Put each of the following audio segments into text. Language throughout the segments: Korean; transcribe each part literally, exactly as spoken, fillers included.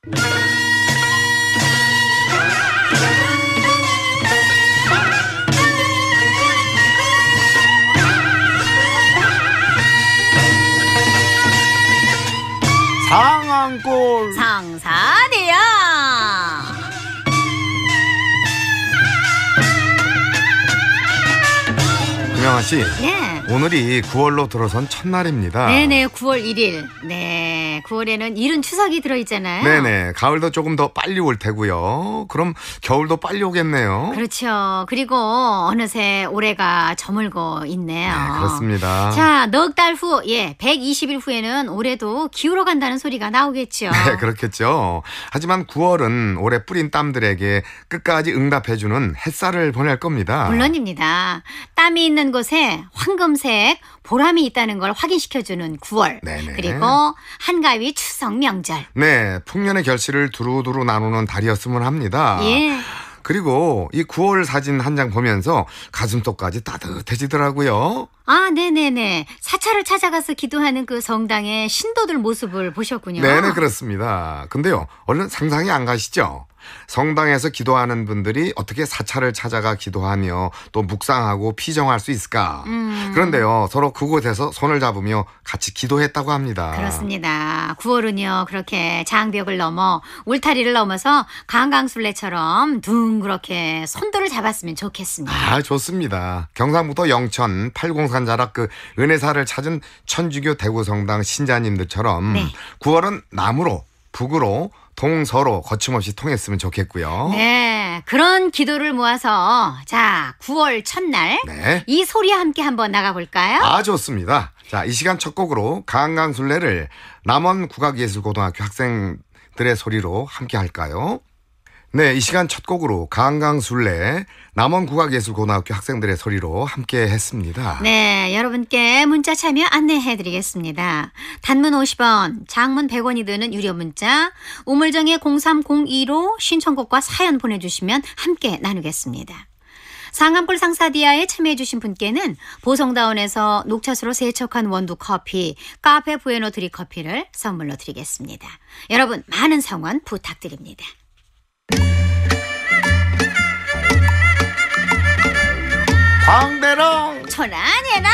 상한골 상사대야. 김영아씨, 네. 오늘이 구월로 들어선 첫날입니다. 네네, 구월 일일. 네, 구월에는 이른 추석이 들어있잖아요. 네네, 가을도 조금 더 빨리 올 테고요. 그럼 겨울도 빨리 오겠네요. 그렇죠. 그리고 어느새 올해가 저물고 있네요. 네, 그렇습니다. 자, 넉 달 후, 예, 백이십 일 후에는 올해도 기울어 간다는 소리가 나오겠죠. 네, 그렇겠죠. 하지만 구월은 올해 뿌린 땀들에게 끝까지 응답해주는 햇살을 보낼 겁니다. 물론입니다. 땀이 있는 곳에 황금색 보람이 있다는 걸 확인시켜주는 구월. 네네. 그리고 한가위 추석 명절. 네, 풍년의 결실을 두루두루 나누는 달이었으면 합니다. 예. 그리고 이 구월 사진 한 장 보면서 가슴속까지 따뜻해지더라고요. 아, 네네네. 사찰을 찾아가서 기도하는 그 성당의 신도들 모습을 보셨군요. 네네, 그렇습니다. 근데요, 얼른 상상이 안 가시죠? 성당에서 기도하는 분들이 어떻게 사찰을 찾아가 기도하며 또 묵상하고 피정할 수 있을까? 음. 그런데요, 서로 그곳에서 손을 잡으며 같이 기도했다고 합니다. 그렇습니다. 구월은요, 그렇게 장벽을 넘어 울타리를 넘어서 강강술래처럼 둥그렇게 손도를 잡았으면 좋겠습니다. 아, 좋습니다. 경상북도 영천 팔공산 자락 그 은혜사를 찾은 천주교 대구성당 신자님들처럼 네. 구월은 남으로 북으로 동서로 거침없이 통했으면 좋겠고요. 네, 그런 기도를 모아서 자, 구월 첫날 네. 이 소리와 함께 한번 나가볼까요? 아, 좋습니다. 자, 이 시간 첫 곡으로 강강술래를 남원국악예술고등학교 학생들의 소리로 함께 할까요? 네, 이 시간 첫 곡으로 강강술래 남원국악예술고등학교 학생들의 소리로 함께 했습니다. 네, 여러분께 문자 참여 안내해드리겠습니다. 단문 오십 원, 장문 백 원이 드는 유료 문자 우물정의 공삼공이로 신청곡과 사연 보내주시면 함께 나누겠습니다. 상암골 상사디아에 참여해주신 분께는 보성다운에서 녹차수로 세척한 원두 커피, 카페 부에노 드리 커피를 선물로 드리겠습니다. 여러분 많은 성원 부탁드립니다. 광대랑 천안해라.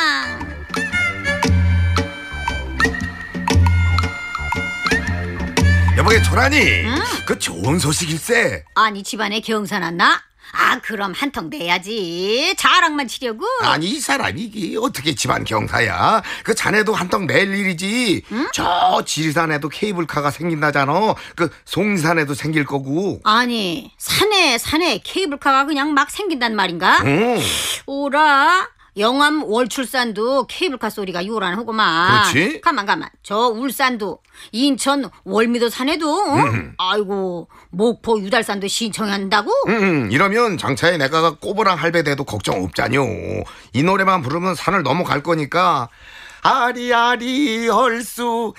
여보게 조란이 응? 그 좋은 소식일세. 아니 집안에 경사 났나? 아 그럼 한턱 내야지. 자랑만 치려고. 아니 이 사람이 이게 어떻게 집안 경사야. 그 자네도 한턱 낼 일이지. 응? 저 지리산에도 케이블카가 생긴다잖아. 그 송산에도 생길 거고. 아니 산에 산에 케이블카가 그냥 막 생긴단 말인가? 응. 오라 영암 월출산도 케이블카 소리가 요란하구만. 그렇지. 가만 가만 저 울산도 인천 월미도 산에도 어? 음. 아이고 목포 유달산도 신청한다고? 음, 이러면 장차에 내가 꼬부랑 할배돼도 걱정 없자뇨. 이 노래만 부르면 산을 넘어갈 거니까. 아리아리 헐수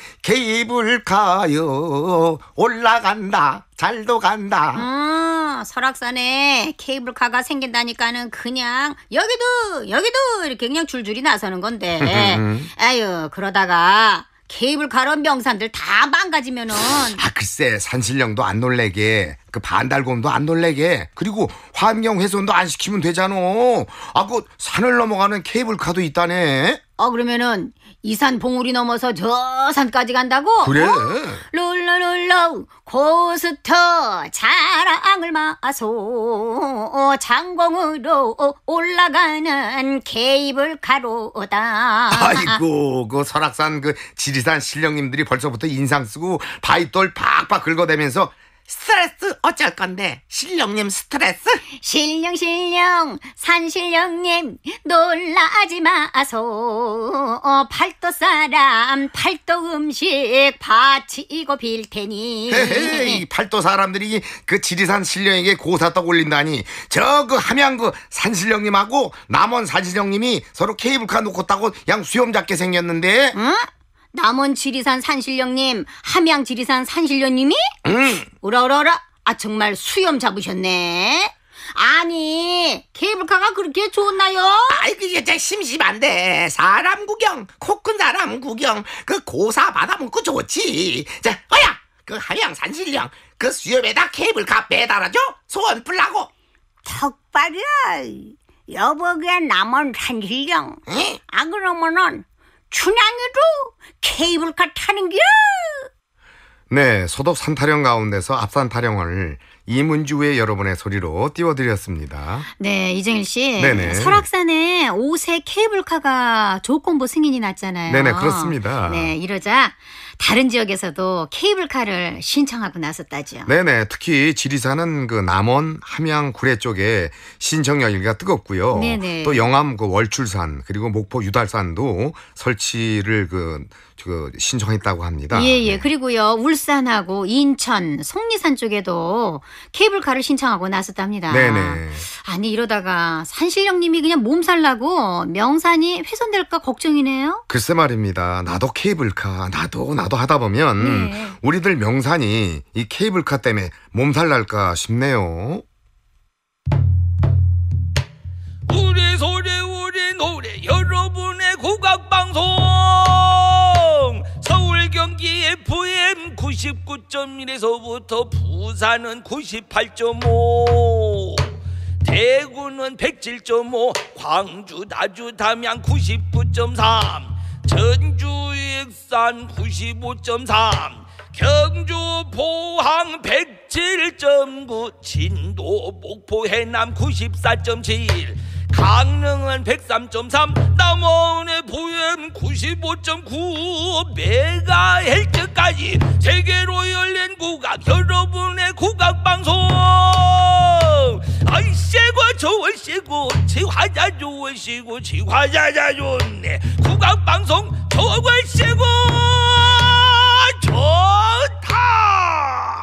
케이블카요 올라간다 잘도 간다. 아, 설악산에 케이블카가 생긴다니까는 그냥 여기도 여기도 이렇게 그냥 줄줄이 나서는 건데 아유 그러다가 케이블카로 명산들 다 망가지면은 아 글쎄 산신령도 안 놀래게 그 반달곰도 안 놀래게 그리고 환경훼손도 안 시키면 되잖아. 아 그 산을 넘어가는 케이블카도 있다네. 어 그러면은 이 산 봉우리 넘어서 저 산까지 간다고? 그래. 어? 룰루룰루 고스터 자랑을 마소 장공으로 올라가는 케이블카로다. 아이고 그 설악산 그 지리산 신령님들이 벌써부터 인상 쓰고 바윗돌 팍팍 긁어대면서 스트레스 어쩔 건데 신령님 스트레스? 신령 신령 산신령님 놀라지 마소 어, 팔도 사람 팔도 음식 바치고 빌 테니. 헤헤이 팔도 사람들이 그 지리산 신령에게 고사떡 올린다니 저 그 함양 그 산신령님하고 남원 산신령님이 서로 케이블카 놓고 타고 양 수염 잡게 생겼는데. 응? 남원 지리산 산신령님 함양 지리산 산신령님이? 응. 오라오라오라 아 정말 수염 잡으셨네. 아니 케이블카가 그렇게 좋나요? 아이 그 여자 심심한데 사람 구경 코 큰 사람 구경 그 고사 받아먹고 좋지. 자 어야 그 하양 산신령 그 수염에다 케이블카 매달아줘 소원 풀라고. 턱발이야. 여보게 남원 산신령. 응? 아 그러면은 춘향이도 케이블카 타는 겨. 네, 소독 산타령 가운데서 앞산 타령을 이문주의 여러분의 소리로 띄워드렸습니다. 네, 이정일 씨. 네네. 설악산에 오색 케이블카가 조건부 승인이 났잖아요. 네네, 그렇습니다. 네, 이러자 다른 지역에서도 케이블카를 신청하고 나섰다죠. 네네, 특히 지리산은 그 남원, 함양, 구례 쪽에 신청 열기가 뜨겁고요. 네네. 또 영암 그 월출산 그리고 목포 유달산도 설치를 그, 그 신청했다고 합니다. 예, 예. 네. 그리고요, 울산하고 인천, 속리산 쪽에도 케이블카를 신청하고 나섰답니다. 네네. 아니, 이러다가 산신령님이 그냥 몸살 나고 명산이 훼손될까 걱정이네요. 글쎄 말입니다. 나도 케이블카, 나도, 나도 하다 보면 네. 우리들 명산이 이 케이블카 때문에 몸살 날까 싶네요. 우리 소리 우리 노래 여러분의 국악방송 서울 경기 에프엠 구십구 점 일에서부터 부산은 구십팔 점 오 대구는 백칠 점 오 광주 나주 담양 구십구 점 삼 전주 익산 구십오 점 삼 경주 포항 백칠 점 구 진도 목포 해남 구십사 점 칠 강릉은 백삼 점 삼 남원의 부엠 구십오 점 구 메가헬츠까지 세계로 열린 국악 여러분의 국악방송 아이씨고 좋으시고 지화자 좋으시고 지화자자 좋네 국악방송 좋으시고 좋다.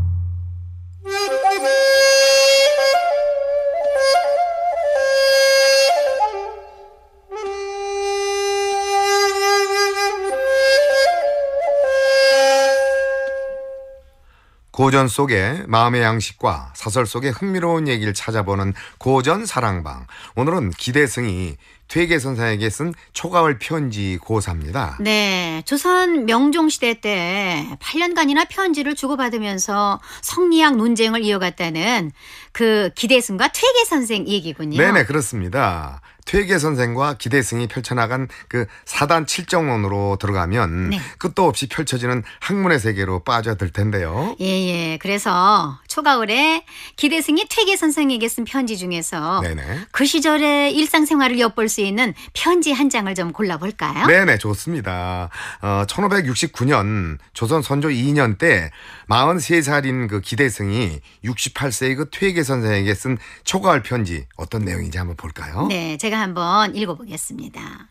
고전 속의 마음의 양식과 사설 속의 흥미로운 얘기를 찾아보는 고전 사랑방. 오늘은 기대승이 퇴계 선생에게 쓴 초가을 편지 고사입니다. 네, 조선 명종시대 때 팔 년간이나 편지를 주고받으면서 성리학 논쟁을 이어갔다는 그 기대승과 퇴계 선생 얘기군요. 네네, 그렇습니다. 퇴계 선생과 기대승이 펼쳐나간 그 사단 칠정론으로 들어가면 네. 끝도 없이 펼쳐지는 학문의 세계로 빠져들 텐데요. 예, 예. 그래서 초가을에 기대승이 퇴계 선생에게 쓴 편지 중에서 네네. 그 시절의 일상생활을 엿볼 수 있는 편지 한 장을 좀 골라볼까요? 네네, 좋습니다. 어, 천오백육십구 년 조선 선조 이 년 때 마흔세 살인 그 기대승이 육십팔 세의 그 퇴계 선생에게 쓴 초가을 편지 어떤 내용인지 한번 볼까요? 네, 제가 한번 읽어보겠습니다.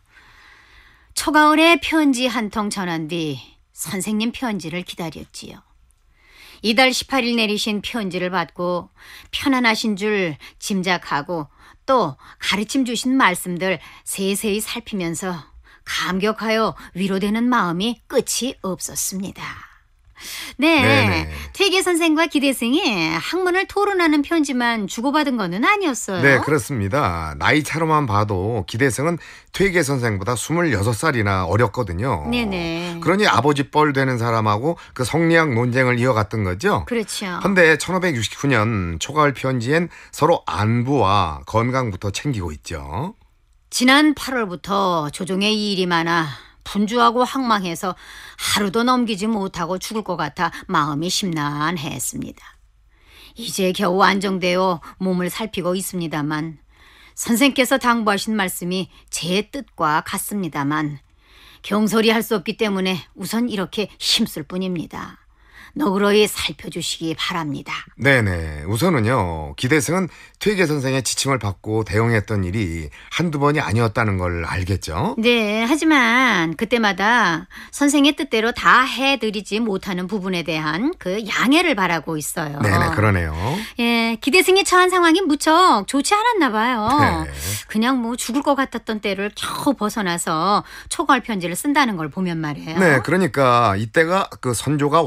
초가을에 편지 한 통 전한 뒤 선생님 편지를 기다렸지요. 이달 십팔 일 내리신 편지를 받고 편안하신 줄 짐작하고 또 가르침 주신 말씀들 세세히 살피면서 감격하여 위로되는 마음이 끝이 없었습니다. 네, 네네. 퇴계 선생과 기대승이 학문을 토론하는 편지만 주고받은 거는 아니었어요. 네, 그렇습니다. 나이 차로만 봐도 기대승은 퇴계 선생보다 스물여섯 살이나 어렸거든요. 네네. 그러니 아버지 뻘 되는 사람하고 그 성리학 논쟁을 이어갔던 거죠. 그렇죠. 근데 천오백육십구 년 초가을 편지엔 서로 안부와 건강부터 챙기고 있죠. 지난 팔월부터 조종에 일이 많아 분주하고 황망해서 하루도 넘기지 못하고 죽을 것 같아 마음이 심란했습니다. 이제 겨우 안정되어 몸을 살피고 있습니다만 선생께서 당부하신 말씀이 제 뜻과 같습니다만 경솔히 할 수 없기 때문에 우선 이렇게 힘쓸 뿐입니다. 너그러이 살펴주시기 바랍니다. 네네. 우선은요, 기대승은 퇴계 선생의 지침을 받고 대응했던 일이 한두 번이 아니었다는 걸 알겠죠? 네, 하지만 그때마다 선생의 뜻대로 다 해드리지 못하는 부분에 대한 그 양해를 바라고 있어요. 네네, 그러네요. 예, 기대승이 처한 상황이 무척 좋지 않았나 봐요. 네. 그냥 뭐 죽을 것 같았던 때를 겨우 벗어나서 초가을 편지를 쓴다는 걸 보면 말이에요. 네, 그러니까 이때가 그 선조가 왕위에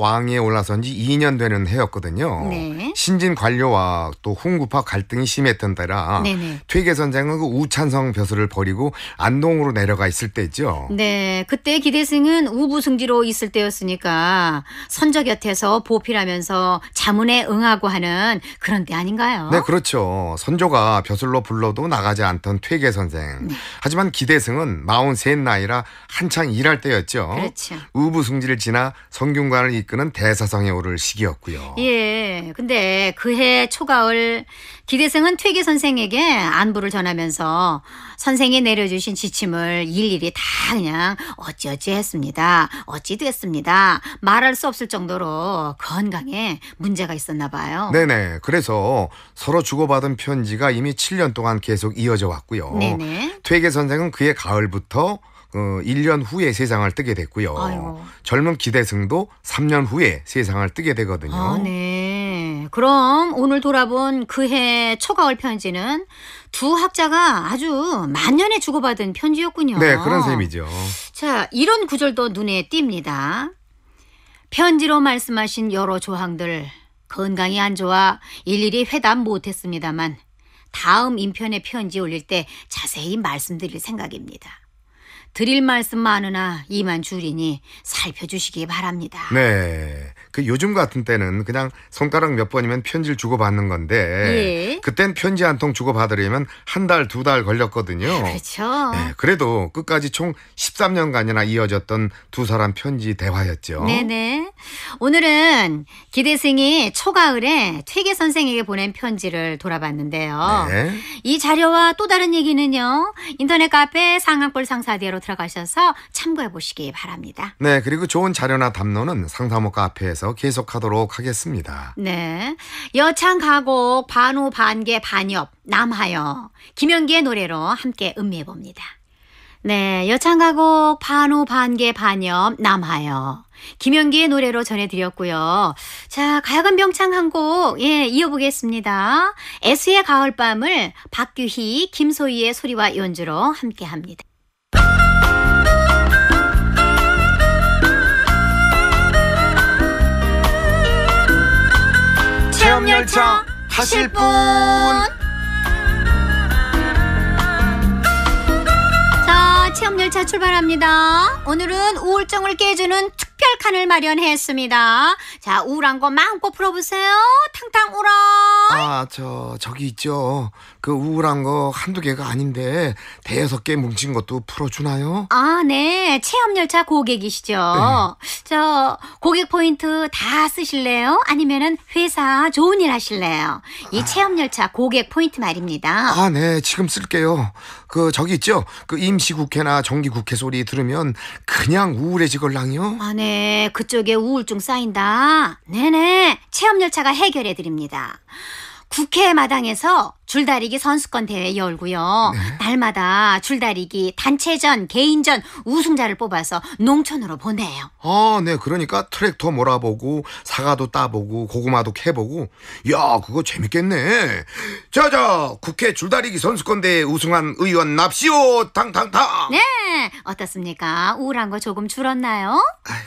올라선 지 이 년 되는 해였거든요. 네. 신진 관료와 또 훈구파 갈등이 심했던 때라 네네. 퇴계 선생은 그 우찬성 벼슬을 버리고 안동으로 내려가 있을 때죠. 네, 그때 기대승은 우부승지로 있을 때였으니까 선조 곁에서 보필하면서 자문에 응하고 하는 그런 때 아닌가요? 네, 그렇죠. 선조가 벼슬로 불러도 나가지 않던 퇴계 선생. 네. 하지만 기대승은 마흔셋 나이라 한창 일할 때였죠. 그렇죠. 우부승지를 지나 성균관을 이끄는 대사성에 오를 시기였고요. 예, 근데 그해 초가을 기대승은 퇴계 선생에게 안부를 전하면서 선생이 내려주신 지침을 일일이 다 그냥 어찌어찌 했습니다. 어찌 됐습니다. 말할 수 없을 정도로 건강에 문제가 있었나 봐요. 네네. 그래서 서로 주고받은 편지가 이미 칠 년 동안 계속 이어져 왔고요. 네네. 퇴계 선생은 그해 가을부터 어, 일 년 후에 세상을 뜨게 됐고요. 아이고. 젊은 기대승도 삼 년 후에 세상을 뜨게 되거든요. 아, 네. 그럼 오늘 돌아본 그해 초가을 편지는 두 학자가 아주 만년에 주고받은 편지였군요. 네, 그런 셈이죠. 자, 이런 구절도 눈에 띕니다. 편지로 말씀하신 여러 조항들 건강이 안 좋아 일일이 회답 못했습니다만 다음 인편의 편지 올릴 때 자세히 말씀드릴 생각입니다. 드릴 말씀 많으나 이만 줄이니 살펴주시기 바랍니다. 네. 그 요즘 같은 때는 그냥 손가락 몇 번이면 편지를 주고받는 건데 예. 그땐 편지 한 통 주고받으려면 한 달, 두 달 걸렸거든요. 그렇죠. 네, 그래도 끝까지 총 십삼 년간이나 이어졌던 두 사람 편지 대화였죠. 네네. 오늘은 기대승이 초가을에 퇴계 선생에게 보낸 편지를 돌아봤는데요. 네. 이 자료와 또 다른 얘기는요. 인터넷 카페 상한골 상사대로 들어가셔서 참고해 보시기 바랍니다. 네, 그리고 좋은 자료나 담론은 상사모 카페에서 계속하도록 하겠습니다. 네. 여창 가곡 반우 반개 반엽 남하여 김연기의 노래로 함께 음미해 봅니다. 네, 여창 가곡 반우 반개 반엽 남하여 김연기의 노래로 전해드렸고요. 자, 가야금 병창 한 곡 예, 이어보겠습니다. 애수의 가을밤을 박규희, 김소희의 소리와 연주로 함께합니다. 체험열차 타실 분! 자, 체험열차 출발합니다. 오늘은 우울증을 깨주는 특별 칸을 마련했습니다. 자, 우울한 거 마음껏 풀어보세요. 탕탕 울어. 아, 저, 저기 있죠. 그 우울한 거 한두 개가 아닌데 대여섯 개 뭉친 것도 풀어주나요? 아, 네. 체험열차 고객이시죠. 네. 저, 고객 포인트 다 쓰실래요? 아니면은 회사 좋은 일 하실래요? 이 체험열차 고객 포인트 말입니다. 아, 네, 지금 쓸게요. 그, 저기 있죠. 그 임시국회나 정기국회 소리 들으면 그냥 우울해지걸랑요. 아, 네. 그쪽에 우울증 쌓인다. 네네. 체험열차가 해결해드립니다. 국회 마당에서 줄다리기 선수권 대회 열고요. 네. 날마다 줄다리기 단체전, 개인전 우승자를 뽑아서 농촌으로 보내요. 아, 네, 그러니까 트랙터 몰아보고 사과도 따보고 고구마도 캐보고. 야, 그거 재밌겠네. 자자, 국회 줄다리기 선수권 대회 우승한 의원 납시오. 탕탕탕. 네, 어떻습니까? 우울한 거 조금 줄었나요?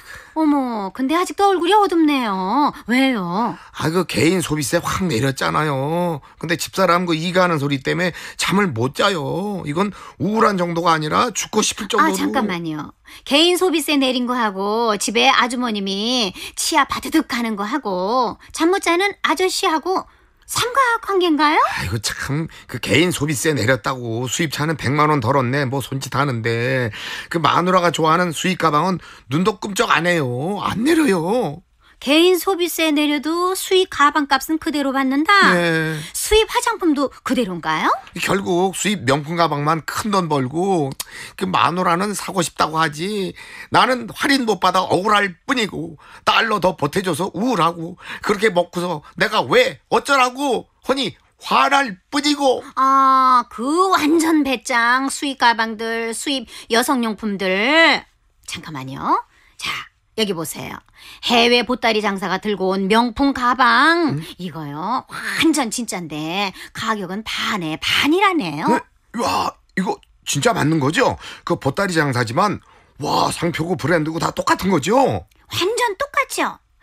어머, 근데 아직도 얼굴이 어둡네요. 왜요? 아, 그 개인 소비세 확 내렸잖아요. 근데 집사람 그 이가하는 소리 때문에 잠을 못 자요. 이건 우울한 정도가 아니라 죽고 싶을 정도로. 아, 잠깐만요. 개인 소비세 내린 거 하고 집에 아주머님이 치아 바드득 하는 거 하고 잠 못 자는 아저씨하고 삼각관계인가요? 아이고 참, 그 개인 소비세 내렸다고 수입차는 백만 원 덜었네 뭐 손짓 하는데 그 마누라가 좋아하는 수입 가방은 눈도 끔쩍 안 해요. 안 내려요. 개인 소비세 내려도 수입 가방값은 그대로 받는다? 네. 수입 화장품도 그대로인가요? 결국 수입 명품 가방만 큰 돈 벌고 그 마누라는 사고 싶다고 하지. 나는 할인 못 받아 억울할 뿐이고 달러 더 보태줘서 우울하고 그렇게 먹고서 내가 왜 어쩌라고 허니 화날 뿐이고. 아, 그 완전 배짱 수입 가방들, 수입 여성용품들. 잠깐만요. 자, 여기 보세요. 해외 보따리 장사가 들고 온 명품 가방. 음? 이거요. 완전 진짠데 가격은 반에 반이라네요. 네? 와, 이거 진짜 맞는 거죠? 그 보따리 장사지만 와, 상표고 브랜드고 다 똑같은 거죠? 완전 똑같죠?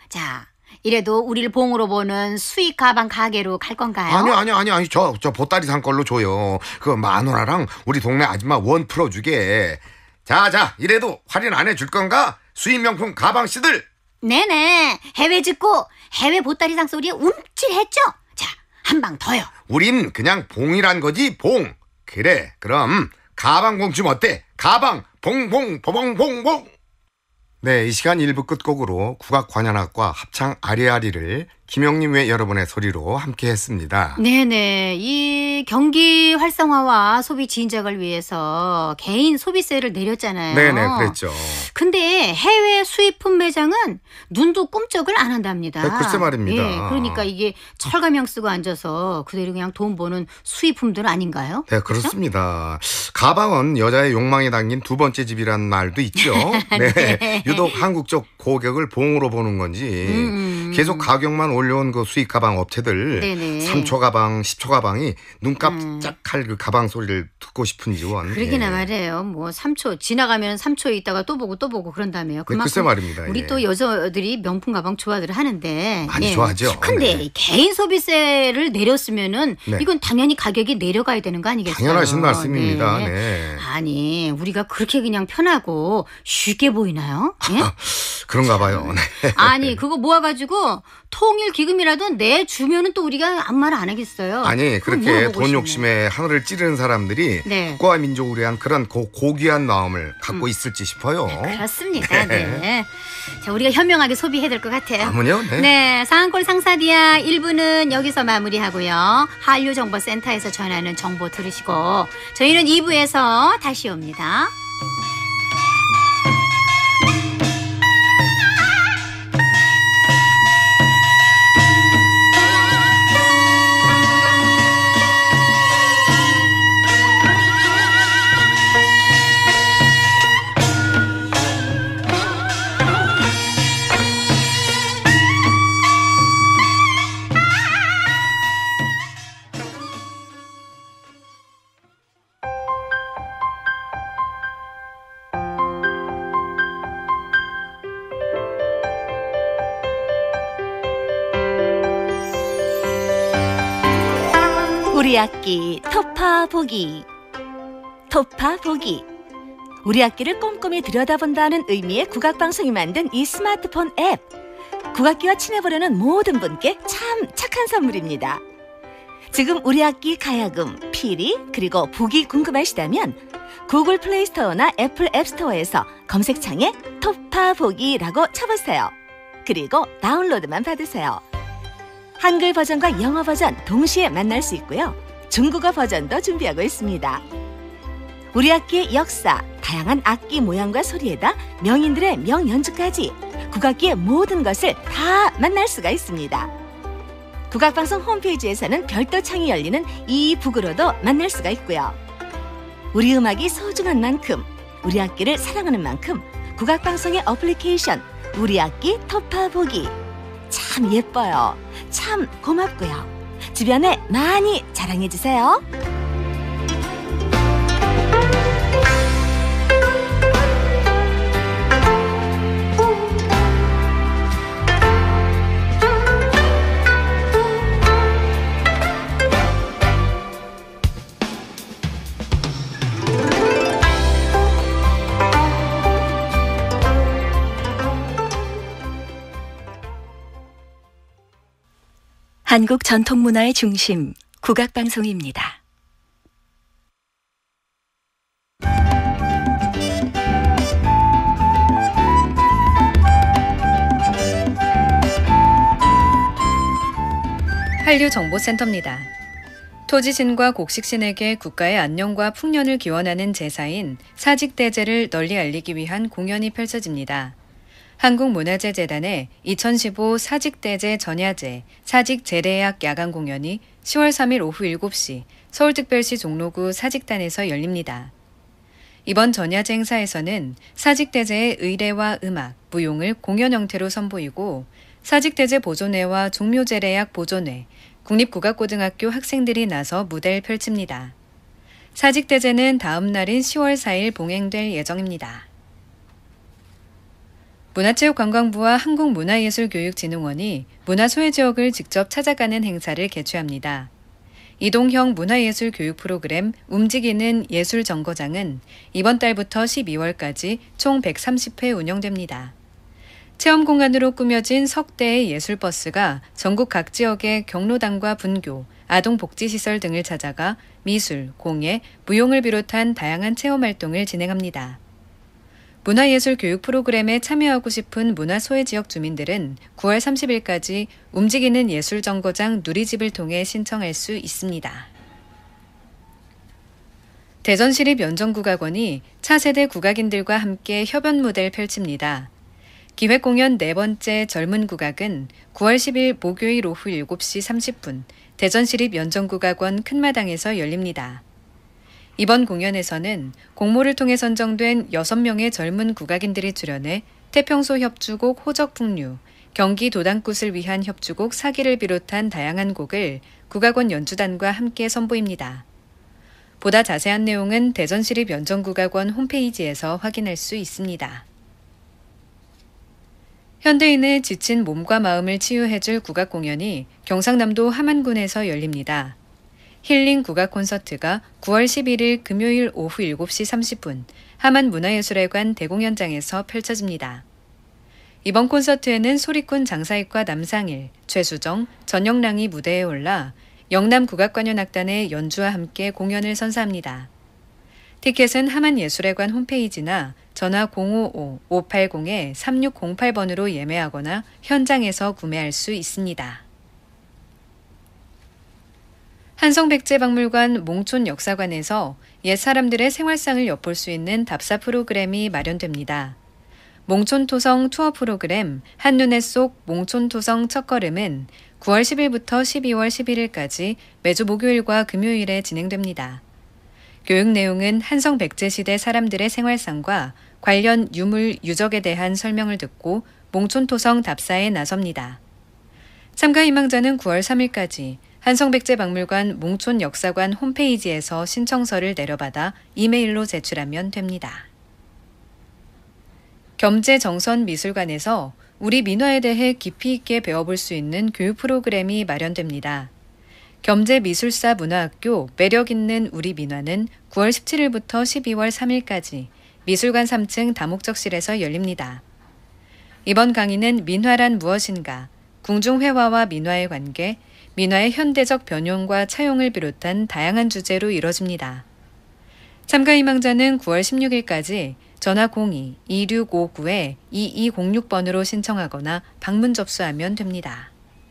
자, 이래도 우리를 봉으로 보는 수익 가방 가게로 갈 건가요? 아니 아니 아니 아니 저 저 보따리 산 걸로 줘요. 그 마누라랑 우리 동네 아줌마 원 풀어주게. 자자 이래도 할인 안 해줄 건가? 수입 명품 가방 씨들. 네네. 해외 짓고 해외 보따리상 소리에 움찔했죠? 자, 한 방 더요. 우린 그냥 봉이란 거지 봉. 그래 그럼 가방 봉 좀 어때? 가방 봉봉 보봉봉봉. 네, 이 시간 일 부 끝곡으로 국악관현악과 합창 아리아리를 김영님 외 여러분의 소리로 함께 했습니다. 네네. 이 경기 활성화와 소비 진작을 위해서 개인 소비세를 내렸잖아요. 네네, 그랬죠. 근데 해외 수입품 매장은 눈도 꿈쩍을 안 한답니다. 네, 글쎄 말입니다. 예, 그러니까 이게 철가명 쓰고 앉아서 그대로 그냥 돈 버는 수입품들 아닌가요? 네, 그렇습니다. 가방은 여자의 욕망이 담긴 두 번째 집이란 말도 있죠. 네. 네. 유독 한국 쪽 고객을 봉으로 보는 건지 음. 계속 가격만 올려온 그 수입 가방 업체들 네네. 삼 초 가방, 십 초 가방이 눈 깜짝할 그 가방 소리를 듣고 싶은지 원. 그러기나 예. 말이에요. 뭐 삼 초 지나가면 삼 초 있다가 또 보고 또 보고 그런다며요. 네, 글쎄 말입니다. 우리 예. 또 여자들이 명품 가방 좋아들 하는데 많이 좋아하죠. 근데 네. 개인 소비세를 내렸으면은 네. 이건 당연히 가격이 내려가야 되는 거 아니겠어요? 당연하신 말씀입니다. 네. 네. 아니 우리가 그렇게 그냥 편하고 쉽게 보이나요? 예? 그런가 봐요. 네. 아니 그거 모아가지고 통일 기금이라도 내주면은 또 우리가 아무 말 안 하겠어요. 아니 그거 그렇게 물어보고 돈 싶네. 욕심에 하늘을 찌르는 사람들이 네. 국가와 민족을 위한 그런 고, 고귀한 마음을 갖고 있을지 싶어요. 그렇습니다. 네. 자, 우리가 현명하게 소비해야 될 것 같아요. 아무요? 네. 네, 상한골 상사디아 일 부는 여기서 마무리하고요. 한류정보센터에서 전하는 정보 들으시고 저희는 이 부에서 다시 옵니다. 우리 악기 토파 보기. 토파 보기. 우리 악기를 꼼꼼히 들여다본다는 의미의 국악방송이 만든 이 스마트폰 앱. 국악기와 친해보려는 모든 분께 참 착한 선물입니다. 지금 우리 악기 가야금, 피리, 그리고 보기 궁금하시다면 구글 플레이스토어나 애플 앱스토어에서 검색창에 토파 보기라고 쳐보세요. 그리고 다운로드만 받으세요. 한글 버전과 영어 버전 동시에 만날 수 있고요. 중국어 버전도 준비하고 있습니다. 우리 악기의 역사, 다양한 악기 모양과 소리에다 명인들의 명연주까지 국악기의 모든 것을 다 만날 수가 있습니다. 국악방송 홈페이지에서는 별도 창이 열리는 이 북으로도 만날 수가 있고요. 우리 음악이 소중한 만큼, 우리 악기를 사랑하는 만큼 국악방송의 어플리케이션 우리 악기 토파 보기 참 예뻐요. 참 고맙고요. 주변에 많이 자랑해주세요. 한국 전통문화의 중심, 국악방송입니다. 한류정보센터입니다. 토지신과 곡식신에게 국가의 안녕과 풍년을 기원하는 제사인 사직대제를 널리 알리기 위한 공연이 펼쳐집니다. 한국문화재재단의 이천십오 사직대제 전야제 사직재래약 야간 공연이 시월 삼일 오후 일곱 시 서울특별시 종로구 사직단에서 열립니다. 이번 전야제 행사에서는 사직대제의 의례와 음악, 무용을 공연 형태로 선보이고 사직대제 보존회와 종묘재래약 보존회, 국립국악고등학교 학생들이 나서 무대를 펼칩니다. 사직대제는 다음 날인 시월 사일 봉행될 예정입니다. 문화체육관광부와 한국문화예술교육진흥원이 문화소외지역을 직접 찾아가는 행사를 개최합니다. 이동형 문화예술 교육 프로그램 움직이는 예술정거장은 이번 달부터 십이월까지 총 백삼십 회 운영됩니다. 체험 공간으로 꾸며진 석 대의 예술버스가 전국 각 지역의 경로당과 분교, 아동복지시설 등을 찾아가 미술, 공예, 무용을 비롯한 다양한 체험활동을 진행합니다. 문화예술 교육 프로그램에 참여하고 싶은 문화소외지역 주민들은 구월 삼십일까지 움직이는 예술정거장 누리집을 통해 신청할 수 있습니다. 대전시립연정국악원이 차세대 국악인들과 함께 협연 무대를 펼칩니다. 기획공연 네 번째 젊은 국악은 구월 십일 목요일 오후 일곱 시 삼십 분 대전시립연정국악원 큰마당에서 열립니다. 이번 공연에서는 공모를 통해 선정된 여섯 명의 젊은 국악인들이 출연해 태평소 협주곡 호적풍류, 경기 도당굿을 위한 협주곡 사기를 비롯한 다양한 곡을 국악원 연주단과 함께 선보입니다. 보다 자세한 내용은 대전시립연정국악원 홈페이지에서 확인할 수 있습니다. 현대인의 지친 몸과 마음을 치유해줄 국악 공연이 경상남도 함안군에서 열립니다. 힐링 국악 콘서트가 구월 십일일 금요일 오후 일곱 시 삼십 분 함안문화예술회관 대공연장에서 펼쳐집니다. 이번 콘서트에는 소리꾼 장사익과 남상일, 최수정, 전영랑이 무대에 올라 영남국악관현악단의 연주와 함께 공연을 선사합니다. 티켓은 함안예술회관 홈페이지나 전화 공오오 오팔공 삼육공팔 번으로 예매하거나 현장에서 구매할 수 있습니다. 한성백제박물관 몽촌역사관에서 옛사람들의 생활상을 엿볼 수 있는 답사 프로그램이 마련됩니다. 몽촌토성 투어 프로그램 한눈에 쏙 몽촌토성 첫걸음은 구월 십일부터 십이월 십일일까지 매주 목요일과 금요일에 진행됩니다. 교육 내용은 한성백제시대 사람들의 생활상과 관련 유물, 유적에 대한 설명을 듣고 몽촌토성 답사에 나섭니다. 참가 희망자는 구월 삼일까지 한성백제박물관 몽촌역사관 홈페이지에서 신청서를 내려받아 이메일로 제출하면 됩니다. 겸재정선미술관에서 우리 민화에 대해 깊이 있게 배워볼 수 있는 교육 프로그램이 마련됩니다. 겸재미술사 문화학교 매력있는 우리 민화는 구월 십칠일부터 십이월 삼일까지 미술관 삼 층 다목적실에서 열립니다. 이번 강의는 민화란 무엇인가, 궁중회화와 민화의 관계, 민화의 현대적 변용과 차용을 비롯한 다양한 주제로 이뤄집니다. 참가 희망자는 구월 십육일까지 전화 공이 이육오구 이이공육 번으로 신청하거나 방문 접수하면 됩니다.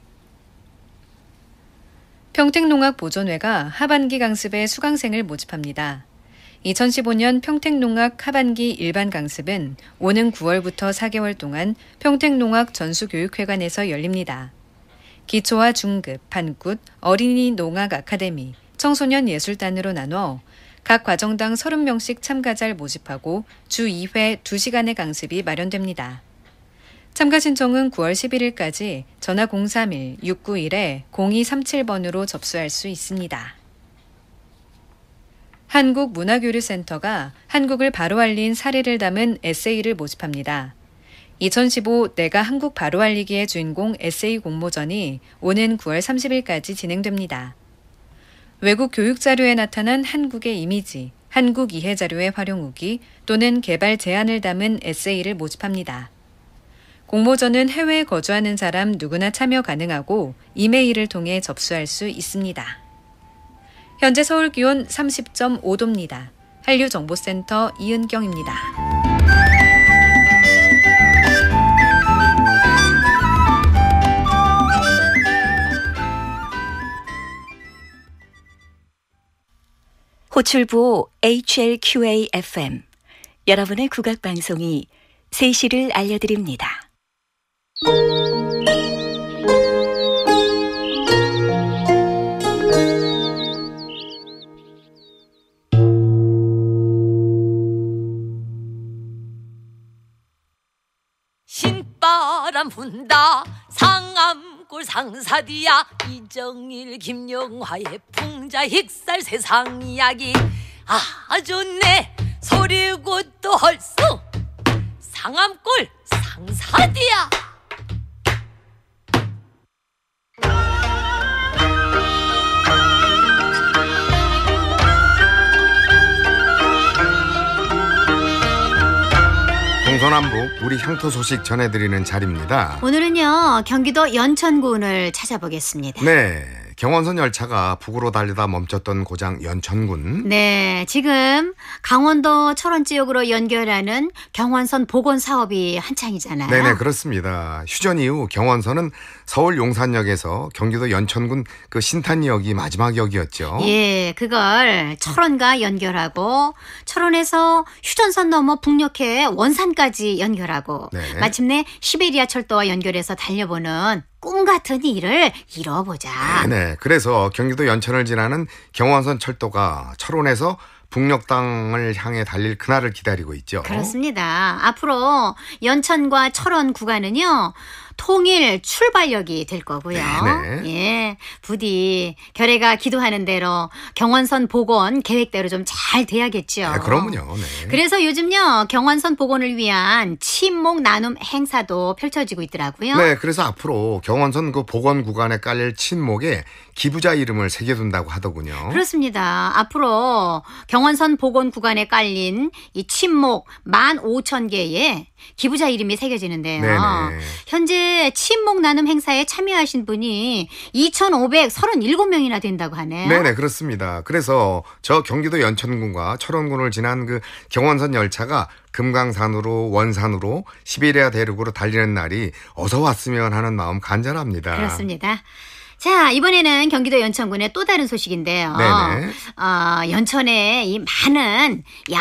평택농악보존회가 하반기 강습에 수강생을 모집합니다. 이천십오년 평택농악 하반기 일반 강습은 오는 구월부터 사 개월 동안 평택농악 전수교육회관에서 열립니다. 기초와 중급, 반굿, 어린이 농악 아카데미, 청소년 예술단으로 나눠 각 과정당 서른 명씩 참가자를 모집하고 주 이 회 두 시간의 강습이 마련됩니다. 참가 신청은 구월 십일일까지 전화 공삼일 육구일 공이삼칠 번으로 접수할 수 있습니다. 한국문화교류센터가 한국을 바로 알린 사례를 담은 에세이를 모집합니다. 이천십오 내가 한국 바로 알리기의 주인공 에세이 공모전이 오는 구월 삼십일까지 진행됩니다. 외국 교육 자료에 나타난 한국의 이미지, 한국 이해 자료의 활용 후기 또는 개발 제안을 담은 에세이를 모집합니다. 공모전은 해외에 거주하는 사람 누구나 참여 가능하고 이메일을 통해 접수할 수 있습니다. 현재 서울 기온 삼십 점 오 도입니다. 한류정보센터 이은경입니다. 호출부 에이치엘큐에이에프엠 여러분의 국악방송이 세 시를 알려드립니다. 신바람 분다 상암골 상사디야 이정일 김영화의 풍자 힉살 세상 이야기 아 좋네 소리고 또 헐수 상암골 상사디야. 동서남북 우리 향토 소식 전해드리는 자리입니다. 오늘은요 경기도 연천군을 찾아보겠습니다. 네, 경원선 열차가 북으로 달리다 멈췄던 고장 연천군. 네, 지금 강원도 철원 지역으로 연결하는 경원선 복원 사업이 한창이잖아요. 네네, 그렇습니다. 휴전 이후 경원선은 서울 용산역에서 경기도 연천군 그 신탄역이 마지막 역이었죠. 예, 그걸 철원과 연결하고 철원에서 휴전선 넘어 북녘에 원산까지 연결하고 네. 마침내 시베리아 철도와 연결해서 달려보는 꿈 같은 일을 이뤄보자. 네, 그래서 경기도 연천을 지나는 경원선 철도가 철원에서 북녘 땅을 향해 달릴 그날을 기다리고 있죠. 그렇습니다. 앞으로 연천과 철원 구간은요 통일 출발역이 될 거고요. 네. 예, 부디 결의가 기도하는 대로 경원선 복원 계획대로 좀 잘 돼야겠죠. 네, 그러면요. 네. 그래서 요즘요 경원선 복원을 위한 친목 나눔 행사도 펼쳐지고 있더라고요. 네, 그래서 앞으로 경원선 그 복원 구간에 깔릴 친목에 기부자 이름을 새겨둔다고 하더군요. 그렇습니다. 앞으로 경원선 복원 구간에 깔린 이 친목 만 오천 개의 기부자 이름이 새겨지는데요. 네네. 현재 친목 나눔 행사에 참여하신 분이 이천오백삼십칠 명이나 된다고 하네요. 네네, 그렇습니다. 그래서 저 경기도 연천군과 철원군을 지난 그 경원선 열차가 금강산으로 원산으로 시베리아 대륙으로 달리는 날이 어서 왔으면 하는 마음 간절합니다. 그렇습니다. 자, 이번에는 경기도 연천군의 또 다른 소식인데요. 네네. 어, 연천에 이 많은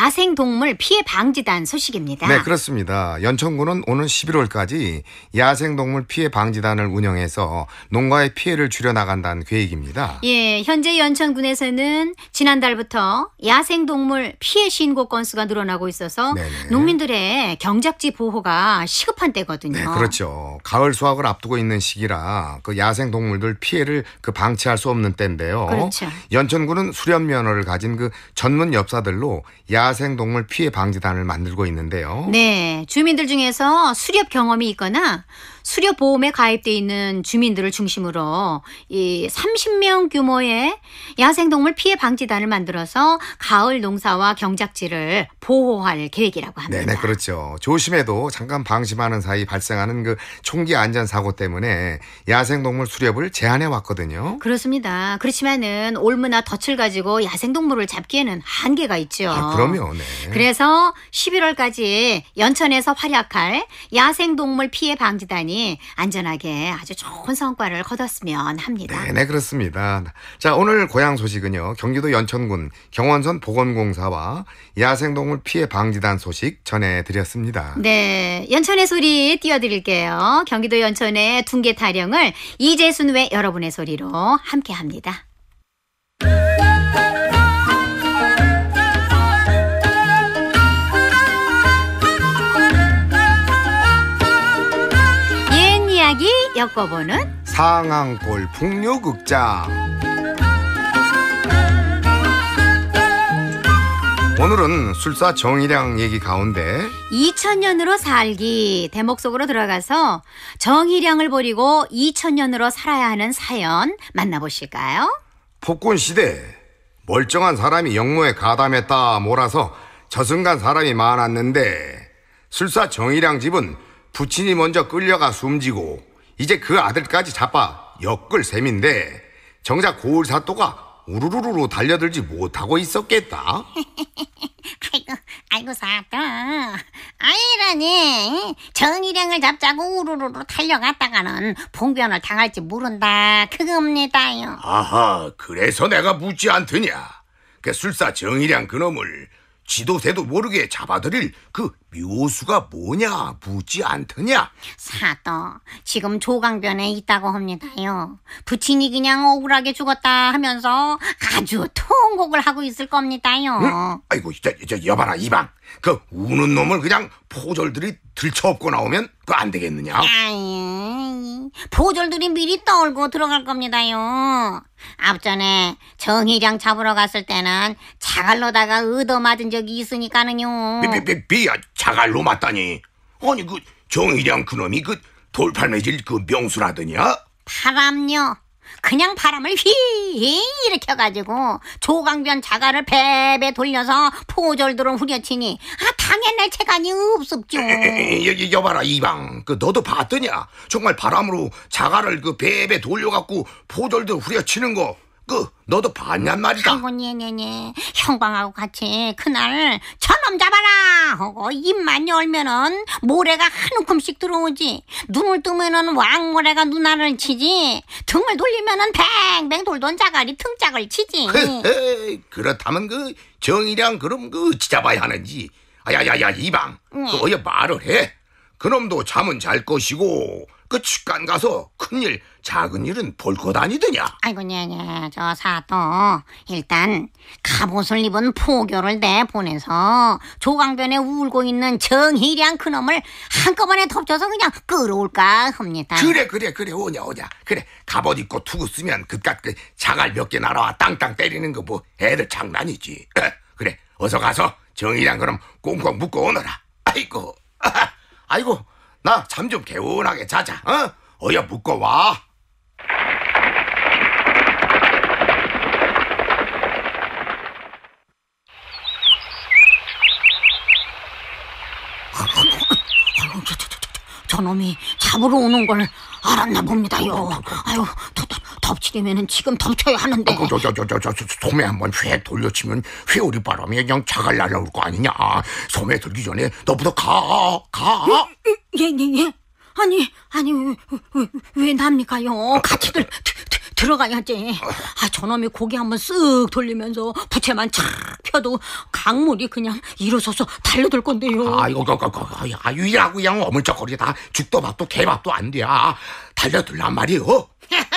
야생동물 피해 방지단 소식입니다. 네, 그렇습니다. 연천군은 오는 십일월까지 야생동물 피해 방지단을 운영해서 농가의 피해를 줄여나간다는 계획입니다. 예, 현재 연천군에서는 지난달부터 야생동물 피해 신고 건수가 늘어나고 있어서 네네. 농민들의 경작지 보호가 시급한 때거든요. 네, 그렇죠. 가을 수확을 앞두고 있는 시기라 그 야생동물들 피해를 그 방치할 수 없는 때인데요. 그렇죠. 연천군은 수련 면허를 가진 그 전문 엽사들로 야생동물 피해 방지단을 만들고 있는데요. 네, 주민들 중에서 수렵 경험이 있거나 수렵 보험에 가입돼 있는 주민들을 중심으로 이 삼십 명 규모의 야생동물 피해 방지단을 만들어서 가을 농사와 경작지를 보호할 계획이라고 합니다. 네네, 그렇죠. 조심해도 잠깐 방심하는 사이 발생하는 그 총기 안전 사고 때문에 야생동물 수렵을 제한해 왔거든요. 그렇습니다. 그렇지만은 올무나 덫을 가지고 야생동물을 잡기에는 한계가 있죠. 아, 그럼요. 네. 그래서 십일월까지 연천에서 활약할 야생동물 피해 방지단이 안전하게 아주 좋은 성과를 거뒀으면 합니다. 네네, 그렇습니다. 자, 오늘 고향 소식은요 경기도 연천군 경원선 복원공사와 야생동물 피해 방지단 소식 전해드렸습니다. 네, 연천의 소리 띄워드릴게요. 경기도 연천의 둥개 타령을 이재순 외 여러분의 소리로 함께합니다. 옛 이야기 엮어보는 상암골 풍류극장. 오늘은 술사 정일양 얘기 가운데 이천 년으로 살기 대목 속으로 들어가서 정일양을 버리고 이천 년으로 살아야 하는 사연 만나보실까요? 폭군시대 멀쩡한 사람이 영모에 가담했다 몰아서 저승간 사람이 많았는데 술사 정일양 집은 부친이 먼저 끌려가 숨지고 이제 그 아들까지 잡아 엮을 셈인데 정작 고을사또가 우르르르 달려들지 못하고 있었겠다. 아이고, 아이고, 사또. 아이라니, 정일양을 잡자고 우르르르 달려갔다가는 봉변을 당할지 모른다. 그겁니다요. 아하, 그래서 내가 묻지 않더냐. 그 술사 정일양 그놈을 지도새도 모르게 잡아들일 그 묘수가 뭐냐 묻지 않더냐. 사또, 지금 조강변에 있다고 합니다요. 부친이 그냥 억울하게 죽었다 하면서 아주 통곡을 하고 있을 겁니다요. 응? 아이고, 저, 저 여봐라 이방. 그 우는 놈을 그냥 포졸들이 들쳐업고 나오면 그 안 되겠느냐. 아이, 포졸들이 미리 떠올고 들어갈 겁니다요. 앞전에 정일양 잡으러 갔을 때는 자갈로다가 얻어맞은 적이 있으니까는요. 삐삐삐삐 자갈로 맞다니. 아니 그 정일양 그놈이 그 돌팔매질 그 명수라더냐? 바람요. 그냥 바람을 휘 일으켜가지고 조강변 자갈을 배배 돌려서 포졸들을 후려치니 아 당연할 체간이 없었죠. 여기 여봐라 이방, 그 너도 봤더냐? 정말 바람으로 자갈을 그 배배 돌려갖고 포졸들 후려치는 거, 그 너도 봤냔 말이다. 아이고 네네네. 형광하고 같이 그날 저놈 잡아라 하고 입만 열면은 모래가 한 움큼씩 들어오지. 눈을 뜨면은 왕모래가 눈알을 치지. 등을 돌리면은 뱅뱅 돌던 자갈이 등짝을 치지. 그렇다면 그 정일양 그럼 그 지잡아야 하는지. 아야야야 이방, 네. 그 어여 말을 해. 그놈도 잠은 잘 것이고 그 직관 가서 큰일 작은 일은 볼 것 아니더냐. 아이고 네네. 저 사또 일단 갑옷을 입은 포교를 내보내서 조강변에 울고 있는 정희량 그놈을 한꺼번에 덮쳐서 그냥 끌어올까 합니다. 그래 그래 그래 오냐 오냐. 그래 갑옷 입고 투구 쓰면 그깟 그 자갈 몇 개 날아와 땅땅 때리는 거 뭐 애들 장난이지. 그래 어서 가서 정희량 그럼 꽁꽁 묶어 오너라. 아이고 아이고 나 잠 좀 개운하게 자자. 어? 어여 묶어와. 아유, 저, 저, 저, 저, 저놈이 잡으러 오는 걸 알았나 봅니다요. 아유, 더, 더, 덮치려면은 지금 덮쳐야 하는데. 어, 저, 저, 저, 저, 저, 저, 소매 한번 회 돌려치면 회오리 바람에 그냥 자갈 날라올 거 아니냐. 소매 들기 전에 너부터 가, 가. 예, 예, 예. 아니, 아니, 왜, 왜, 왜 납니까요? 같이 들, 들, 들, 들어가야지. 아, 저놈이 고개 한번 쓱 돌리면서 부채만 착 펴도 강물이 그냥 일어서서 달려들 건데요. 아이고, 그, 그, 그, 아유, 이라고 그냥 어물쩍거리다 죽도 밥도 개밥도 안 돼. 달려들란 말이요.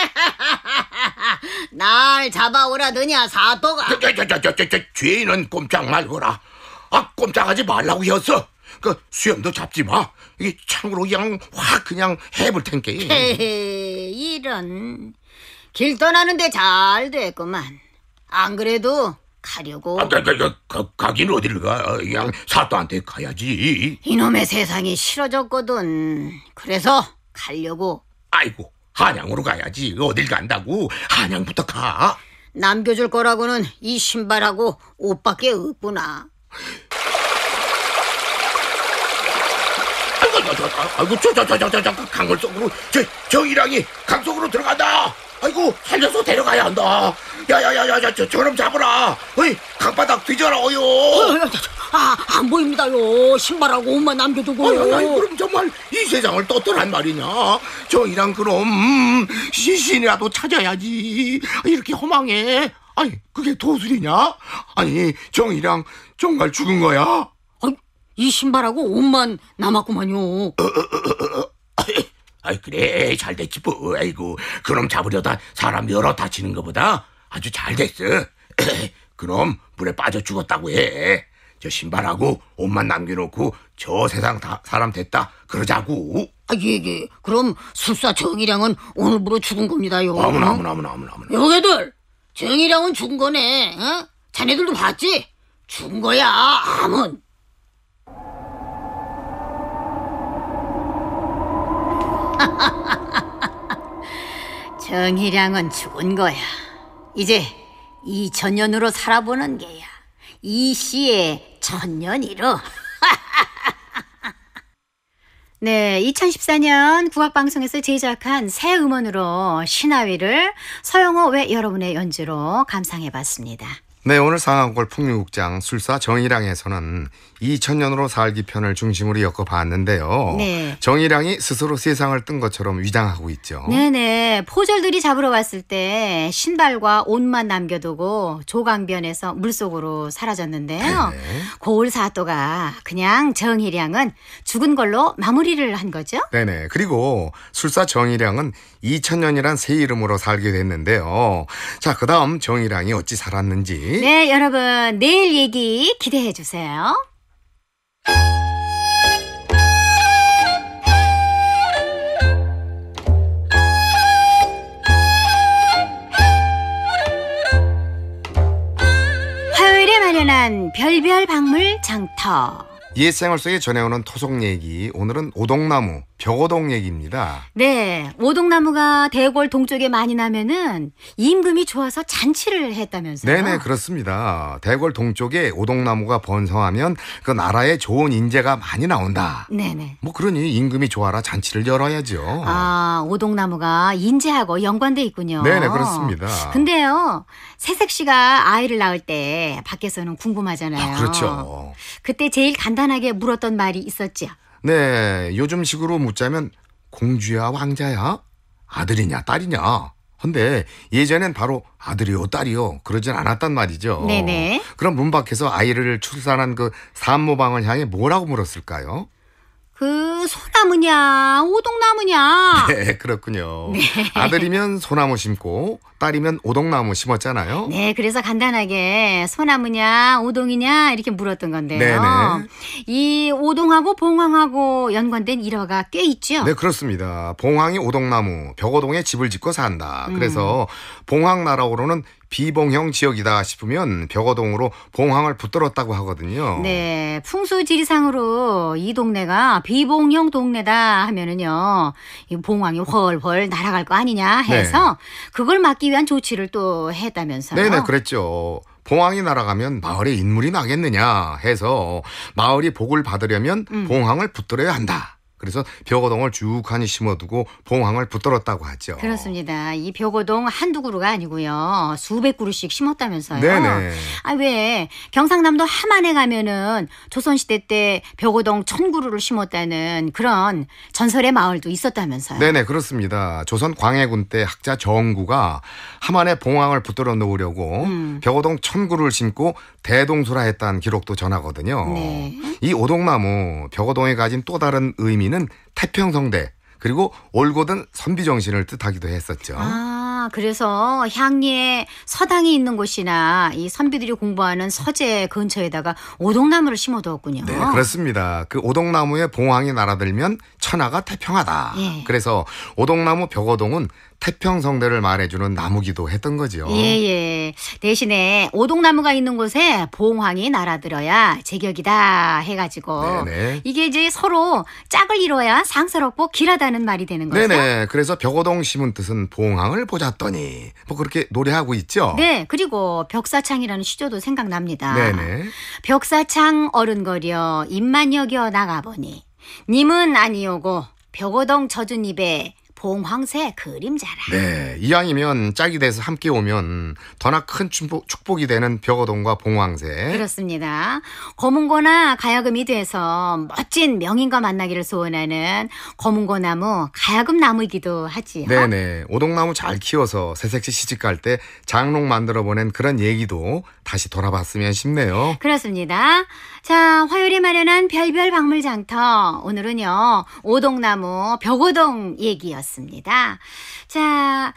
날 잡아오라더냐, 사또가. 저, 저, 저, 저, 저, 저, 죄인은 꼼짝 말거라. 아, 꼼짝하지 말라고 했어. 그 수염도 잡지 마. 이 창으로 그냥 확 그냥 해볼 텐게. 헤헤, 이런. 길 떠나는데 잘 됐구만. 안 그래도 가려고. 아, 가, 가, 가, 가, 가긴 어딜 가. 그냥 사또한테 가야지. 이놈의 세상이 싫어졌거든. 그래서 가려고. 아이고, 한양으로 가야지. 어딜 간다고. 한양부터 가. 남겨줄 거라고는 이 신발하고 옷밖에 없구나. 아이고, 저, 저, 저, 저, 저, 저, 강물 속으로, 저, 정이랑이 강 속으로 들어간다. 아이고, 살려서 데려가야 한다. 야, 야, 야, 야, 야, 저, 저놈 잡으라. 어이, 강바닥 뒤져라어요. 아, 안 보입니다요. 신발하고 옷만 남겨두고. 아니, 아니, 그럼 정말 이 세상을 떴더란 말이냐. 정이랑 그럼, 음, 시신이라도 찾아야지. 이렇게 허망해. 아니, 그게 도술이냐? 아니, 정이랑 정말 죽은 거야? 이 신발하고 옷만 남았구만요. 어, 어, 어, 어. 아이, 그래, 잘 됐지 뭐. 아이고, 그놈 잡으려다 사람 여러 다치는 것보다 아주 잘 됐어. 그놈 물에 빠져 죽었다고 해. 저 신발하고 옷만 남겨놓고 저 세상 다 사람 됐다 그러자고. 아, 예, 예. 그럼 술사 정일양은 오늘부로 죽은 겁니다요. 아무나 아무나 아무나 아무나 아무나. 여기들 정일양은 죽은 거네. 어? 자네들도 봤지? 죽은 거야. 아문. 정희량은 죽은 거야. 이제 이천년으로 살아보는 게야. 이 씨의 천년이로. 네, 이천십사년 국악방송에서 제작한 새 음원으로 신하위를 서영호 외 여러분의 연주로 감상해봤습니다. 네, 오늘 상암골 풍류극장 술사 정일양에서는 이천년으로 살기 편을 중심으로 엮어봤는데요. 네. 정일양이 스스로 세상을 뜬 것처럼 위장하고 있죠. 네네. 포졸들이 잡으러 왔을 때 신발과 옷만 남겨두고 조강변에서 물속으로 사라졌는데요. 네. 고을 사또가 그냥 정일양은 죽은 걸로 마무리를 한 거죠. 네네. 그리고 술사 정일양은 이천년이란 새 이름으로 살게 됐는데요. 자, 그 다음 정일양이 어찌 살았는지. 네, 여러분 내일 얘기 기대해 주세요. 화요일에 마련한 별별 박물 장터. 옛 생활 속에 전해오는 토속 얘기, 오늘은 오동나무, 벽오동 얘기입니다. 네, 오동나무가 대궐 동쪽에 많이 나면은 임금이 좋아서 잔치를 했다면서요? 네네, 그렇습니다. 대궐 동쪽에 오동나무가 번성하면 그 나라에 좋은 인재가 많이 나온다. 네네. 뭐 그러니 임금이 좋아라 잔치를 열어야죠. 아, 오동나무가 인재하고 연관돼 있군요. 네네, 그렇습니다. 근데요, 새색 씨가 아이를 낳을 때 밖에서는 궁금하잖아요. 아, 그렇죠. 그때 제일 간단하게 물었던 말이 있었죠. 네, 요즘식으로 묻자면 공주야 왕자야? 아들이냐 딸이냐? 근데 예전엔 바로 아들이요 딸이요 그러진 않았단 말이죠. 네네. 그럼 문 밖에서 아이를 출산한 그 산모방을 향해 뭐라고 물었을까요? 그 소나무냐 오동나무냐. 네, 그렇군요. 네. 아들이면 소나무 심고 딸이면 오동나무 심었잖아요. 네, 그래서 간단하게 소나무냐 오동이냐 이렇게 물었던 건데요. 네네. 이 오동하고 봉황하고 연관된 일화가 꽤 있죠. 네, 그렇습니다. 봉황이 오동나무, 벽오동에 집을 짓고 산다. 음. 그래서 봉황나라로는 비봉형 지역이다 싶으면 벽오동으로 봉황을 붙들었다고 하거든요. 네, 풍수지리상으로 이 동네가 비봉형 동네다 하면은요, 이 봉황이 훨훨 날아갈 거 아니냐 해서 네. 그걸 막기 위한 조치를 또 했다면서요. 네네, 그랬죠. 봉황이 날아가면 마을에 인물이 나겠느냐 해서 마을이 복을 받으려면 음. 봉황을 붙들어야 한다. 그래서 벽오동을 쭉하니 심어두고 봉황을 붙들었다고 하죠. 그렇습니다. 이 벽오동 한두 그루가 아니고요. 수백 그루씩 심었다면서요. 네네. 아, 왜 경상남도 함안에 가면은 조선시대 때 벽오동 천 그루를 심었다는 그런 전설의 마을도 있었다면서요. 네네, 그렇습니다. 조선 광해군 때 학자 정구가 함안에 봉황을 붙들어 놓으려고 음. 벽오동 천 그루를 심고 대동소라 했다는 기록도 전하거든요. 네. 이 오동나무, 벽오동에 가진 또 다른 의미는 태평성대 그리고 올곧은 선비정신을 뜻하기도 했었죠. 아, 그래서 향리에 서당이 있는 곳이나 이 선비들이 공부하는 서재 근처에다가 오동나무를 심어두었군요. 네, 그렇습니다. 그 오동나무에 봉황이 날아들면 천하가 태평하다. 예. 그래서 오동나무 벽오동은 태평성대를 말해주는 나무기도 했던 거죠. 예, 예. 대신에 오동나무가 있는 곳에 봉황이 날아들어야 제격이다 해가지고 네네. 이게 이제 서로 짝을 이뤄야 상서롭고 길하다는 말이 되는 거죠. 네네. 그래서 벽오동 심은 뜻은 봉황을 보잤더니 뭐 그렇게 노래하고 있죠. 네, 그리고 벽사창이라는 시조도 생각납니다. 네네. 벽사창 어른거려 입만 여겨 나가보니 님은 아니오고 벽오동 젖은 입에 봉황새 그림자라. 네, 이왕이면 짝이 돼서 함께 오면 더나 큰 축복, 축복이 되는 벽오동과 봉황새. 그렇습니다. 거문고나 가야금이 돼서 멋진 명인과 만나기를 소원하는 거문고나무 가야금 나무이기도 하지요. 네네. 오동나무 잘 키워서 새색시 시집갈 때 장롱 만들어 보낸 그런 얘기도 다시 돌아봤으면 싶네요. 그렇습니다. 자, 화요일에 마련한 별별 박물 장터. 오늘은요, 오동나무 벽오동 얘기였습니다. 자,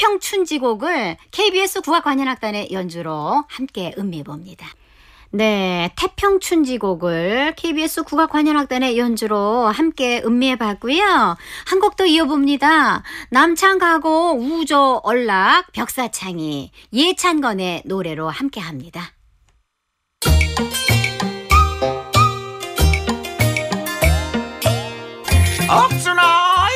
태평춘지곡을 케이비에스 국악관현악단의 연주로 함께 음미해봅니다. 네, 태평춘지곡을 케이비에스 국악관현악단의 연주로 함께 음미해봤고요. 한 곡 더 이어봅니다. 남창가고 우조 얼락 벽사창이 예찬건의 노래로 함께합니다. 억순아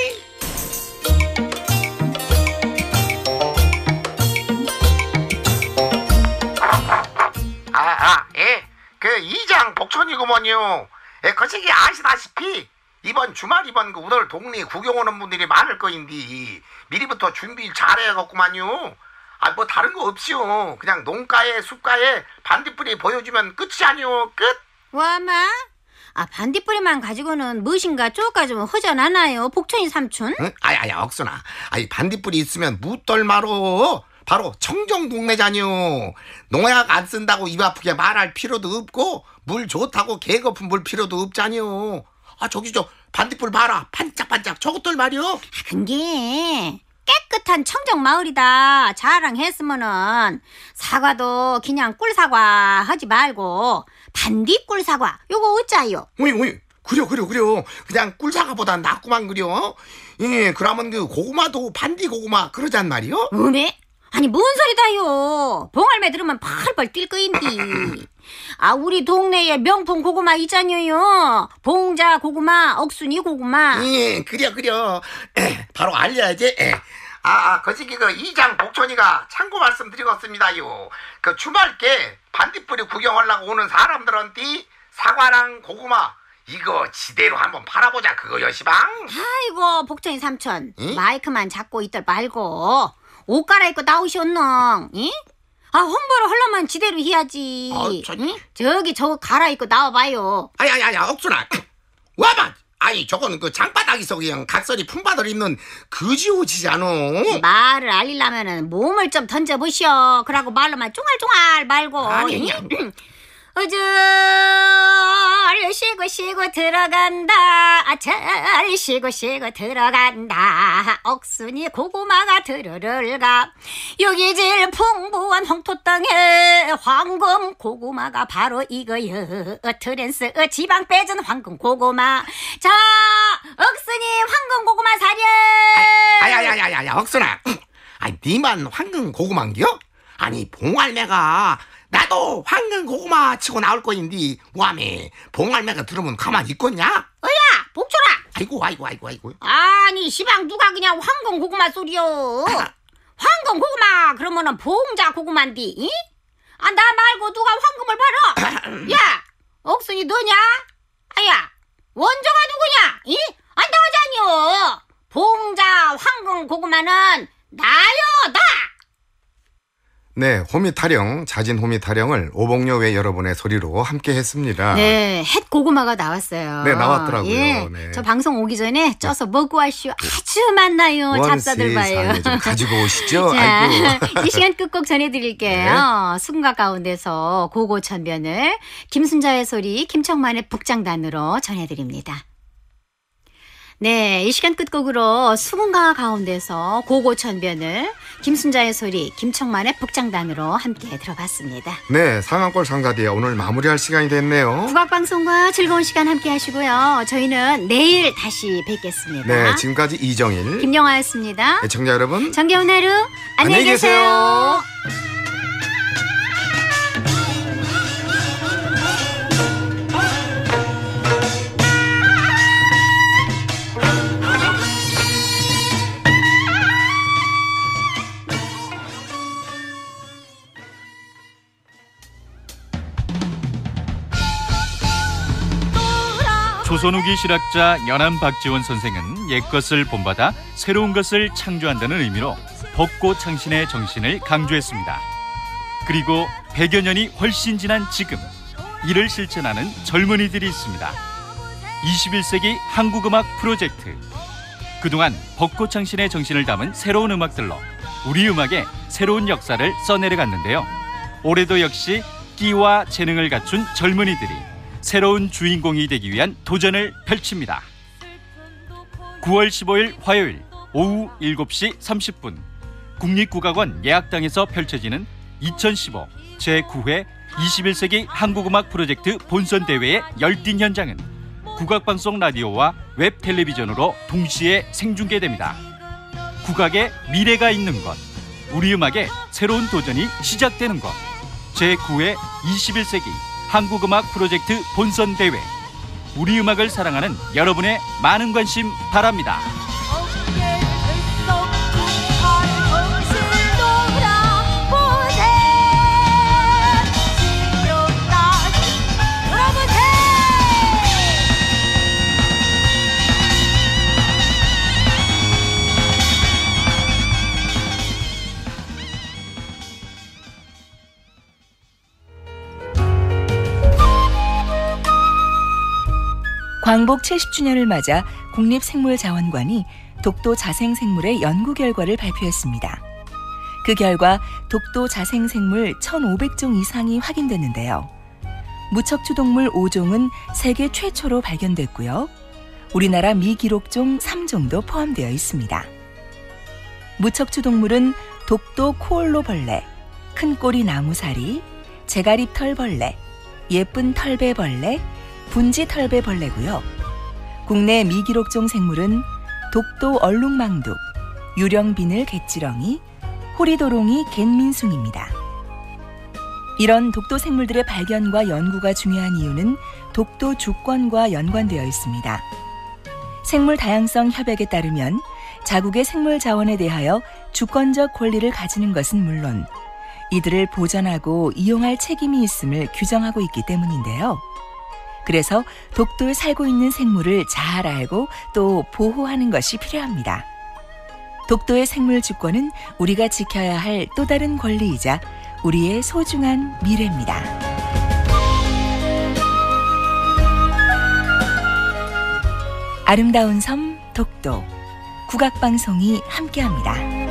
아, 아, 예. 그 이장 복천이구먼요. 예, 거시기 아시다시피 이번 주말 이번 그 오늘 동네 구경 오는 분들이 많을 거인데 미리부터 준비 잘해야겠구만요. 아, 뭐 다른 거 없이요. 그냥 농가에 숲가에 반딧불이 보여주면 끝이 아니요. 끝. 와마? 아, 반딧불이만 가지고는 무엇인가 쪼까지면 허전하나요, 복천이 삼촌? 응? 아야, 아야, 억순아. 아이, 반딧불이 있으면 묻덜마로. 바로 청정동네잖요. 농약 안 쓴다고 입 아프게 말할 필요도 없고 물 좋다고 개거품 물 필요도 없잖요. 아, 저기 저 반딧불 봐라. 반짝반짝 저것들 말이요. 근데 깨끗한 청정마을이다 자랑했으면은 사과도 그냥 꿀사과 하지 말고 반딧꿀사과 요거 어짜요? 오이 오이 그려 그려 그려 그냥 꿀사과보다 낫구만 그려. 예, 그러면 그 고구마도 반디 고구마 그러잔 말이요. 어메? 아니 뭔 소리다요. 봉알매 들으면 펄펄 뛸 거인디. 아, 우리 동네에 명품 고구마 있잖여요. 봉자 고구마, 억순이 고구마. 예, 그려 그려. 에, 바로 알려야지. 에. 아, 아, 거시기 그 이장 복촌이가 참고 말씀드리겠습니다요. 그 주말께 반딧불이 구경하려고 오는 사람들한테 사과랑 고구마 이거 지대로 한번 팔아보자 그거 여시방. 아이고 복천이 삼촌, 응? 마이크만 잡고 있들 말고 옷 갈아입고 나오셨노. 응? 아, 홍보를 하려면 지대로 해야지. 아, 저... 응? 저기 저거 갈아입고 나와봐요. 아니 아니 아니 억순아 와봐. 아니 저거는 그 장바닥에서 그냥 각설이 품바들 입는 그지 옷이잖아. 말을 알리려면은 몸을 좀 던져보시오. 그러고 말로만 쫑알쫑알 말고. 아니, 응? 어절 쉬고 쉬고 들어간다. 아절 쉬고 쉬고 들어간다. 억순이 고구마가 들어를가. 여기 제일 풍부한 황토 땅에 황금 고구마가 바로 이거여. 트랜스 지방 빼준 황금 고구마. 자, 억순이 황금 고구마 사려. 아야야야야야 억순아. 아니 니만 황금 고구마인겨? 아니 봉알매가 나도 황금 고구마 치고 나올 거인데 와매 봉알매가 들으면 가만히 있겠냐? 어야 복철아. 아이고 아이고 아이고 아이고. 아니 시방 누가 그냥 황금 고구마 소리요. 황금 고구마 그러면은 봉자 고구마인데. 이? 아, 나 말고 누가 황금을 팔아? 야 억순이 너냐? 아야 원조가 누구냐? 이? 안 나오자니요. 봉자 황금 고구마는 나요 나. 네, 호미타령, 자진 호미타령을 오복녀 여러분의 소리로 함께 했습니다. 네, 햇 고구마가 나왔어요. 네, 나왔더라고요. 예, 네. 저 방송 오기 전에 쪄서 먹고 와시오. 아주 맛나요. 잡사들 봐요. 세상에 좀 가지고 오시죠. 자, 아이고. 이 시간 끝곡 전해드릴게요. 수군가 가운데서 고고천변을 김순자의 소리, 김청만의 북장단으로 전해드립니다. 네, 이 시간 끝곡으로 수군가 가운데서 고고천변을 김순자의 소리, 김청만의 북장단으로 함께 들어봤습니다. 네, 상한골 상가디에 오늘 마무리할 시간이 됐네요. 국악방송과 즐거운 시간 함께 하시고요. 저희는 내일 다시 뵙겠습니다. 네, 지금까지 이정일, 김영화였습니다. 애청자 여러분, 정겨운 하루 안녕히 안녕히 계세요. 계세요. 조선 후기 실학자 연암 박지원 선생은 옛것을 본받아 새로운 것을 창조한다는 의미로 벚꽃창신의 정신을 강조했습니다. 그리고 백여 년이 훨씬 지난 지금 이를 실천하는 젊은이들이 있습니다. 이십일 세기 한국음악 프로젝트. 그동안 벚꽃창신의 정신을 담은 새로운 음악들로 우리 음악의 새로운 역사를 써내려갔는데요. 올해도 역시 끼와 재능을 갖춘 젊은이들이 새로운 주인공이 되기 위한 도전을 펼칩니다. 구월 십오일 화요일 오후 일곱 시 삼십 분 국립국악원 예학당에서 펼쳐지는 이천십오 제구 회 이십일 세기 한국음악 프로젝트 본선대회의 열띤 현장은 국악방송 라디오와 웹텔레비전으로 동시에 생중계됩니다. 국악의 미래가 있는 것, 우리 음악의 새로운 도전이 시작되는 것, 제구 회 이십일 세기 한국음악 프로젝트 본선대회. 우리 음악을 사랑하는 여러분의 많은 관심 바랍니다. 광복 칠십 주년을 맞아 국립생물자원관이 독도 자생생물의 연구 결과를 발표했습니다. 그 결과 독도 자생생물 천오백 종 이상이 확인됐는데요. 무척추동물 오 종은 세계 최초로 발견됐고요. 우리나라 미기록종 삼 종도 포함되어 있습니다. 무척추동물은 독도 코올로벌레, 큰 꼬리 나무사리, 제가립털벌레, 예쁜 털배벌레, 분지털배벌레고요. 국내 미기록종 생물은 독도 얼룩망둑, 유령비늘 갯지렁이, 호리도롱이 갯민숭입니다. 이런 독도 생물들의 발견과 연구가 중요한 이유는 독도 주권과 연관되어 있습니다. 생물 다양성 협약에 따르면 자국의 생물 자원에 대하여 주권적 권리를 가지는 것은 물론 이들을 보존하고 이용할 책임이 있음을 규정하고 있기 때문인데요. 그래서 독도에 살고 있는 생물을 잘 알고 또 보호하는 것이 필요합니다. 독도의 생물 주권은 우리가 지켜야 할 또 다른 권리이자 우리의 소중한 미래입니다. 아름다운 섬 독도 국악방송이 함께합니다.